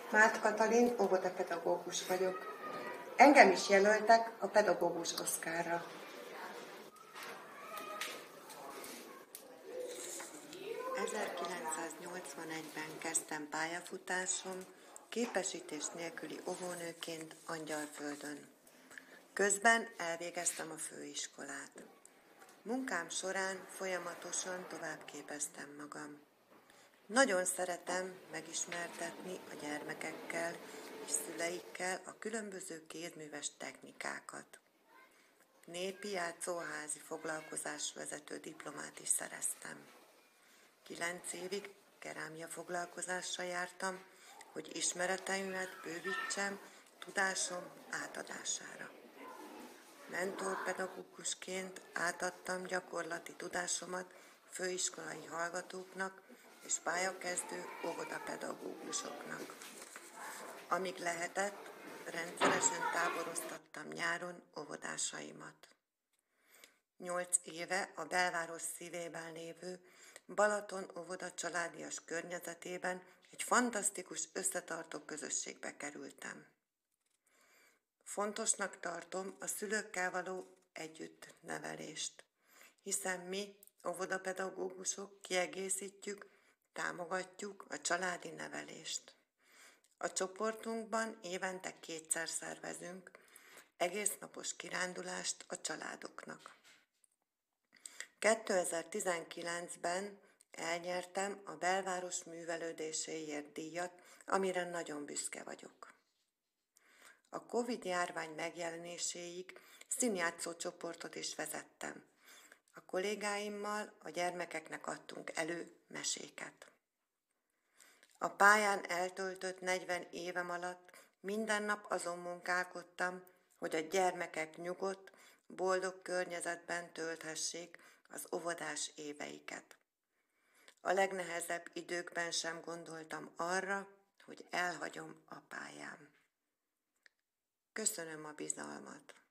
Máth Katalin, óvodapedagógus vagyok. Engem is jelöltek a pedagógus Oszkárra. ...1981-ben kezdtem pályafutásom, képesítés nélküli óvónőként Angyalföldön. Közben elvégeztem a főiskolát. Munkám során folyamatosan továbbképeztem magam. Nagyon szeretem megismertetni a gyermekekkel és szüleikkel a különböző kézműves technikákat. Népi játszóházi foglalkozásvezető diplomát is szereztem. 9 évig kerámia foglalkozásra jártam, hogy ismereteimet bővítsem tudásom átadására. Mentorpedagógusként átadtam gyakorlati tudásomat főiskolai hallgatóknak és pályakezdő óvodapedagógusoknak. Amíg lehetett, rendszeresen táboroztattam nyáron óvodásaimat. 8 éve a belváros szívében lévő Balaton óvoda családias környezetében egy fantasztikus összetartó közösségbe kerültem. Fontosnak tartom a szülőkkel való együttnevelést, hiszen mi, óvodapedagógusok kiegészítjük, támogatjuk a családi nevelést. A csoportunkban évente 2-szer szervezünk egésznapos kirándulást a családoknak. 2019-ben elnyertem a belváros művelődéséért díjat, amire nagyon büszke vagyok. A Covid-járvány megjelenéséig színjátszó csoportot is vezettem. A kollégáimmal a gyermekeknek adtunk elő meséket. A pályán eltöltött 40 évem alatt minden nap azon munkálkodtam, hogy a gyermekek nyugodt, boldog környezetben tölthessék az óvodás éveiket. A legnehezebb időkben sem gondoltam arra, hogy elhagyom a pályám. Köszönöm a bizalmat!